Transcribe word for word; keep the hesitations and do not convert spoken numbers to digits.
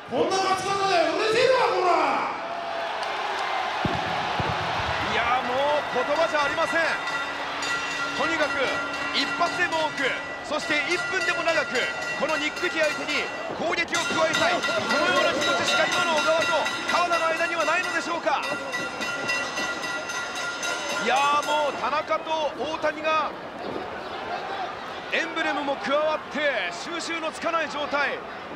こんな勝ち方でうれしいわこら。 いやもう言葉じゃありません。とにかく一発でも多く、そしていっぷんでも長くこのニック・ティ相手に攻撃を加えたい、そのような気持ちしか今の小川と川田の間にはないのでしょうか。いやーもう田中と大谷がエンブレムも加わって収拾のつかない状態。